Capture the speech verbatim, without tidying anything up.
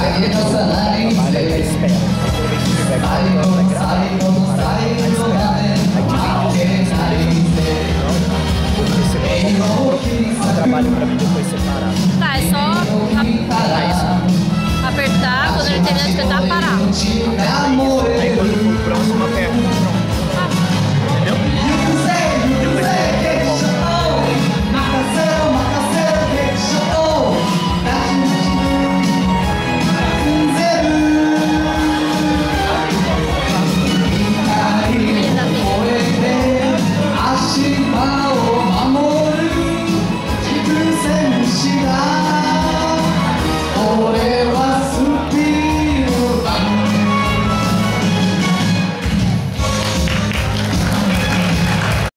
trabalha e espera. Toda vez que tiver gravando, vai gravar, vai parar, vai esperar. Aí divide porque senão o trabalho pra mim depois separar. Tá, é só apertar quando ele terminar de cantar, parar.